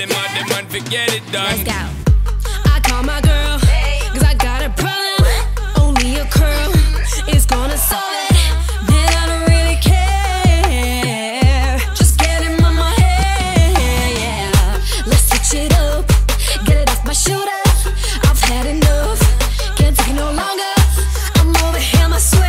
him out, the man forget it done. Let's go. I call my girl, cause I got a problem. Only a curl is gonna solve it. Man, I don't really care. Just get him on my hair, yeah. Let's switch it up, get it off my shoulder. I've had enough, can't take it no longer. I'm over him, I swear.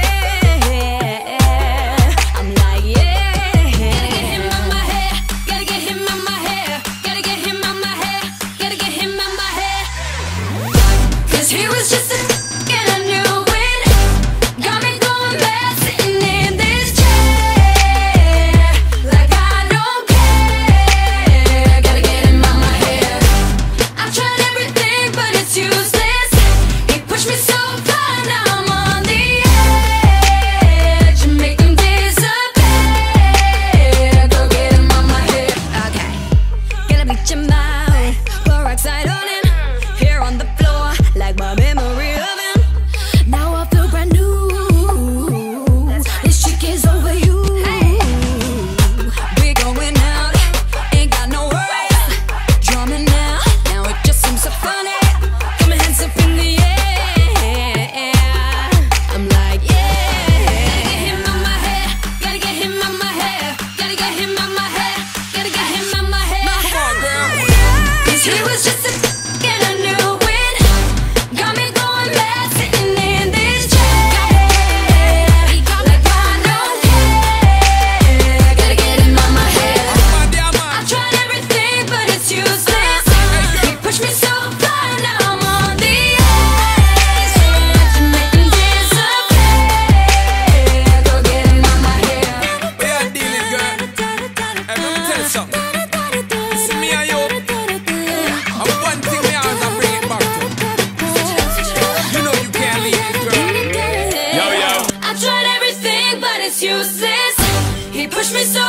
I'm like, yeah. Gotta get him on my hair, gotta get him on my hair, gotta get him on my hair, gotta get him on my hair. Cause he was just a and I knew it. Got me going mad sitting in this chair. Like I don't care. Gotta get him on my hair. I've tried everything but it's useless. He pushed me so far, now I'm on the edge. You make him disappear. Go get him on my hair. Okay, gotta bleach him out, peroxide on him. Here on the floor, like my memory of him. Now I feel brand new. This chick is over you. We going out, ain't got no worries. Drumming now, now it just seems so funny. Got my hands up in the air. I'm like, yeah. Gotta get him on my hair, gotta get him on my hair, gotta get him on my hair, gotta get him on my hair. Come on, girl. Cause he was just a and I knew it. Got me going mad sitting in this chair. Like I don't care. Gotta get him on my hair. My dear man. I've tried everything but it's useless. He pushed me so far, now I'm on the edge. You make him disappear. Go get him on my hair. We are dealing, girl. Hey, let me tell you something. See me and you. And one thing me always I bring it back to. You know you can't leave it, girl. Yo, yo. I tried everything but it's useless. He pushed me so